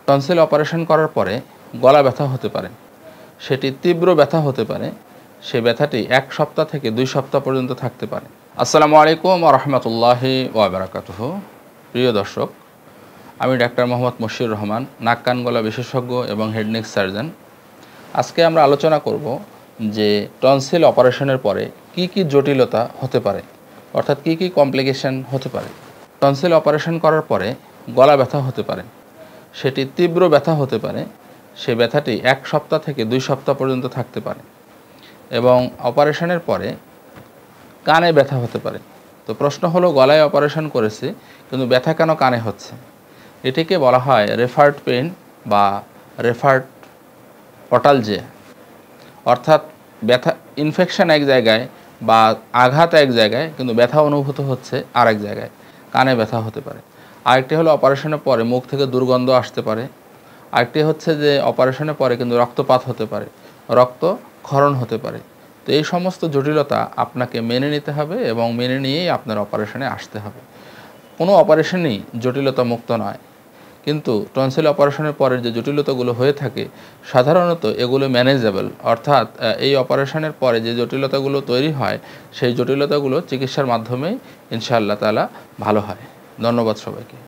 Tonsil operation করার পরে গলা ব্যথা হতে পারে, সেটি তীব্র ব্যথা হতে পারে, সে ব্যথাটি 1 সপ্তাহ থেকে 2 সপ্তাহ পর্যন্ত থাকতে পারে। আসসালামু আলাইকুম ওয়া রাহমাতুল্লাহি ওয়া বারাকাতুহু। প্রিয় দর্শক, আমি ডাক্তার মোহাম্মদ মশিউর রহমান, নাক কান গলা বিশেষজ্ঞ এবং হেড নেক সার্জন। আজকে আমরা আলোচনা করব যে টনসিল অপারেশনের পরে কি কি জটিলতা হতে পারে, অর্থাৎ কি কি কমপ্লিকেশন হতে পারে। টনসিল অপারেশন করার পরে গলা ব্যথা হতে পারে, সেটি তীব্র ব্যথা হতে পারে, সে ব্যথাটি 1 সপ্তাহ থেকে 2 সপ্তাহ পর্যন্ত থাকতে পারে এবং অপারেশনের পরে কানে ব্যথা হতে পারে। তো প্রশ্ন হলো, গলায় অপারেশন করেছি কিন্তু ব্যথা কেন কানে হচ্ছে? এটিকে বলা হয় রেফার্ড পেইন বা রেফার্ড অটালজিয়া, অর্থাৎ ব্যথা ইনফেকশন এক জায়গায় বা আঘাত এক জায়গায় কিন্তু ব্যথা অনুভূত হচ্ছে আরেক জায়গায়, কানে ব্যথা হতে পারে। আরেকটি হলো অপারেশনের পরে মুখ থেকে দুর্গন্ধ আসতে পারে। আরেকটি হচ্ছে যে অপারেশনের পরে কিন্তু রক্তপাত হতে পারে, রক্তক্ষরণ হতে পারে। তো এই সমস্ত জটিলতা আপনাকে মেনে নিতে হবে এবং মেনে নিয়েই আপনার অপারেশনে আসতে হবে। কোনো অপারেশনই জটিলতা মুক্ত নয়, কিন্তু টনসিল অপারেশনের পরের যে জটিলতাগুলো হয়ে থাকে সাধারণত এগুলো ম্যানেজেবল, অর্থাৎ এই অপারেশনের পরে যে জটিলতাগুলো তৈরি হয় সেই জটিলতাগুলো চিকিৎসার মাধ্যমেই ইনশাআল্লাহ তাআলা ভালো হয়। ধন্যবাদ সবাইকে।